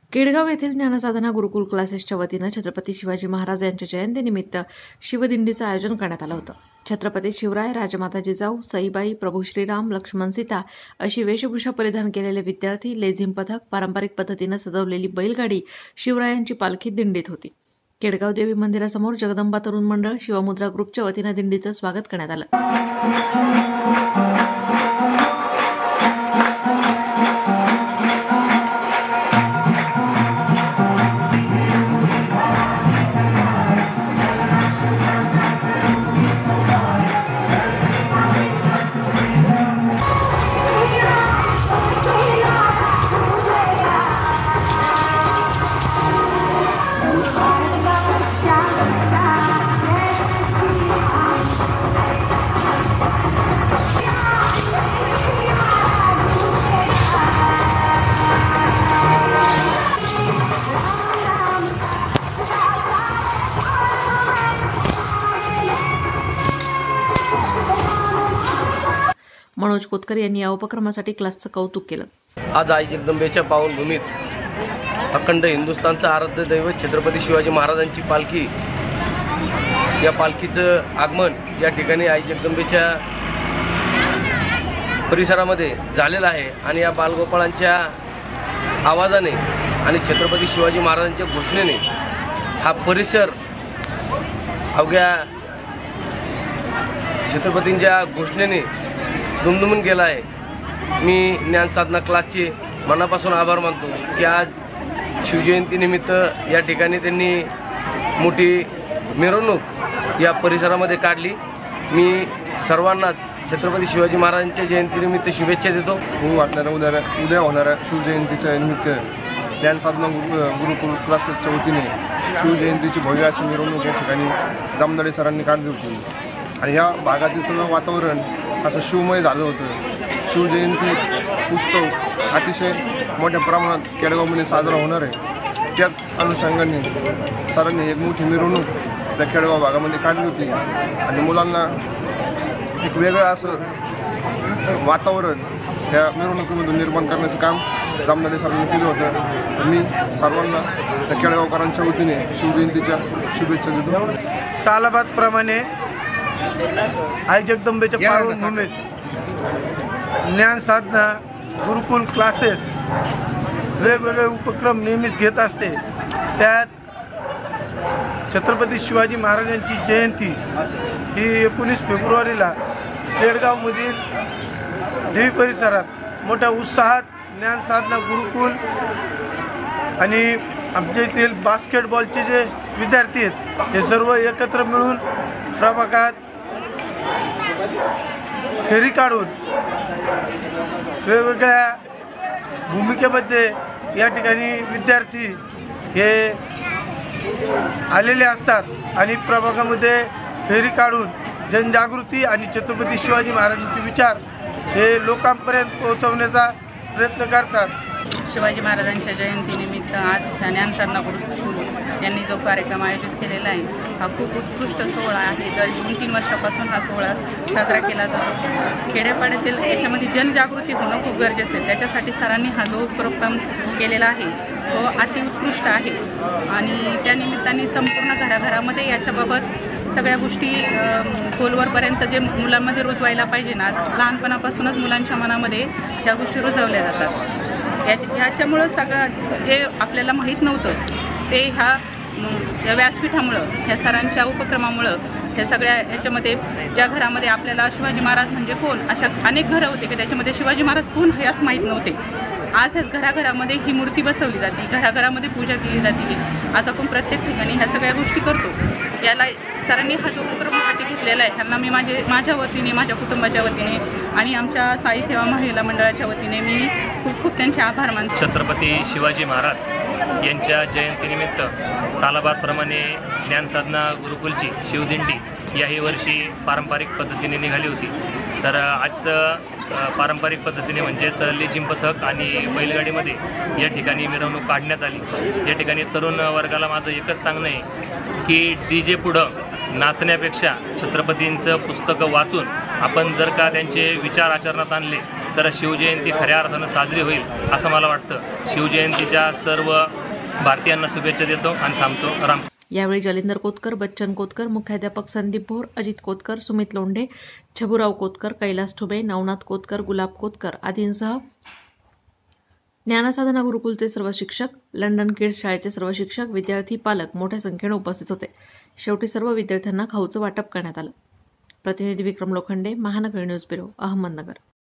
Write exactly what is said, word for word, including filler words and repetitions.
केडगाव येथील ज्ञानसाधना गुरुकुल क्लासेसच्या वतीनं छत्रपती शिवाजी महाराज यांच्या जयंतीनिमित्त शिवदिंडीचं आयोजन करण्यात आलं होतं। छत्रपती शिवराय, राजमाता जिजाऊ, सईबाई, प्रभू श्रीराम, लक्ष्मण सीता अशी वेशभूषा परिधान केलेले विद्यार्थी, लेझिम पथक, पारंपरिक पद्धतीनं सजवलेली बैलगाडी शिवरायांची पालखी दिंडीत होती। केडगाव देवी मंदिरासमोर जगदंबा तरुण मंडळ, शिवमुद्रा ग्रुपच्या वतीनं दिंडीचं स्वागत करण्यात आलं। मनोज कोतकर यांनी या उपक्रमासाठी क्लासचं कौतुक केलं। आज आई जगदंबेच्या पावनभूमीत अखंड हिंदुस्थानचं आराध्य दैवत छत्रपती शिवाजी महाराजांची पालखी, या पालखीचं आगमन या ठिकाणी आई जगदंबेच्या परिसरामध्ये झालेलं आहे आणि या बालगोपाळांच्या आवाजाने आणि छत्रपती शिवाजी महाराजांच्या घोषणेने हा परिसर अवघ्या छत्रपतींच्या घोषणेने दुमदुमून गेला आहे। मी ज्ञानसाधना क्लासचे मनापासून आभार मानतो की आज शिवजयंतीनिमित्त या ठिकाणी त्यांनी मोठी मिरवणूक या परिसरामध्ये काढली। मी सर्वांना छत्रपती शिवाजी महाराजांच्या जयंतीनिमित्त शुभेच्छा देतो। हो वाटणाऱ्या उद्या उद्या होणाऱ्या शिवजयंतीच्या निमित्त ज्ञानसाधना गुरुकुल क्लासेसच्या वतीने शिवजयंतीची भव्य अशी मिरवणूक या ठिकाणी जामदाडे सरांनी काढली होती आणि या भागातील सगळं वातावरण असं शिवमय झालं होतं। शिवजयंती उत्सव अतिशय मोठ्या प्रमाणात केडगावमध्ये साजरा होणार आहे। त्याच अनुषंगाने सरांनी एक मोठी मिरवणूक त्या केडगाव भागामध्ये काढली होती आणि मुलांना एक वेगळं असं वातावरण या मिरवणुकीमधून निर्माण करण्याचं काम जामदाडे सरांनी केलं होतं। मी सर्वांना त्या केडगावकरांच्या वतीने शिवजयंतीच्या शुभेच्छा देतो। सालाबादप्रमाणे आई जगदंबेच्या पावनभूमीत ज्ञानसाधना गुरुकुल क्लासेस वेगवेगळे उपक्रम नेहमीच घेत असते। त्यात छत्रपती शिवाजी महाराजांची जयंती ही एकोणीस फेब्रुवारीला केडगावमधील देवी परिसरात मोठ्या उत्साहात ज्ञानसाधना गुरुकुल आणि आमच्या येथील बास्केटबॉलचे जे विद्यार्थी आहेत हे सर्व एकत्र मिळून प्रभागात फेरी काढून वेगवेगळ्या भूमिकेमध्ये या ठिकाणी विद्यार्थी हे आलेले असतात आणि प्रभागामध्ये फेरी काढून जनजागृती आणि छत्रपती शिवाजी महाराजांचे विचार हे लोकांपर्यंत पोहोचवण्याचा प्रयत्न करतात। शिवाजी महाराजांच्या जयंतीनिमित्त आज ज्ञानसाधना गुरुकुल यांनी जो कार्यक्रम आयोजित केलेला आहे हा खूप उत्कृष्ट सोहळा आहे। दर दोन तीन वर्षापासून हा सोहळा साजरा केला जातो। खेड्यापाड्यातील याच्यामध्ये जनजागृती होणं खूप गरजेचं आहे। त्याच्यासाठी सरांनी हा जो उपक्रम केलेला आहे तो अतिउत्कृष्ट आहे आणि त्यानिमित्ताने संपूर्ण घराघरामध्ये याच्याबाबत सगळ्या गोष्टी खोलवरपर्यंत जे मुलांमध्ये रुजवायला पाहिजे ना, लहानपणापासूनच मुलांच्या मनामध्ये त्या गोष्टी रुजवल्या जातात। याच्या याच्यामुळं सगळं जे आपल्याला माहीत नव्हतं ते ह्या या व्यासपीठामुळं, ह्या सरांच्या उपक्रमामुळं हे सगळ्या याच्यामध्ये ज्या घरामध्ये आपल्याला शिवाजी महाराज म्हणजे कोण अशा अनेक घरं होते की त्याच्यामध्ये शिवाजी महाराज कोण हेच माहीत नव्हते। आज ह्या घराघरामध्ये ही मूर्ती बसवली जाते, घराघरामध्ये पूजा केली जाते। आज आपण प्रत्येक ठिकाणी ह्या सगळ्या गोष्टी करतो। याला सरांनी हा जो उपक्रम हाती घेतलेला आहे ह्यांना मी माझे माझ्या वतीने, माझ्या कुटुंबाच्या वतीने आणि आमच्या साई सेवा महिला मंडळाच्या वतीने मी खूप खूप त्यांचे आभार मानतो। छत्रपती शिवाजी महाराज यांच्या जयंतीनिमित्त सालाबादप्रमाणे ज्ञानसाधना गुरुकुलची शिवदिंडी याही वर्षी पारंपरिक पद्धतीने निघाली होती। तर आजचं पारंपरिक पद्धतीने म्हणजेच लेझिम पथक आणि बैलगाडीमध्ये या ठिकाणी मिरवणूक काढण्यात आली। या ठिकाणी तरुण वर्गाला माझं एकच सांगणं आहे की डी जे पुढं नाचण्यापेक्षा छत्रपतींचं पुस्तकं वाचून आपण जर का त्यांचे विचार आचरणात आणले तर शिवजयंती खऱ्या अर्थानं साजरी होईल असं मला वाटतं। शिवजयंतीच्या सर्व भारतीयांना शुभेच्छा देतो आणि थांबतो. राम. यावेळी जलिंदर कोतकर, बच्चन कोतकर, मुख्याध्यापक संदीप भोर, अजित कोतकर, सुमित लोंढे, छबुराव कोतकर, कैलास ठुबे, नवनाथ कोतकर, गुलाब कोतकर आदींसह ज्ञानसाधना गुरुकुलचे सर्व शिक्षक, लंडन किड्स शाळेचे सर्व शिक्षक, विद्यार्थी, पालक मोठ्या संख्येने उपस्थित होते. शेवटी सर्व विद्यार्थ्यांना खाऊचं वाटप करण्यात आलं. प्रतिनिधी विक्रम लोखंडे, महानगर न्यूज ब्युरो, अहमदनगर.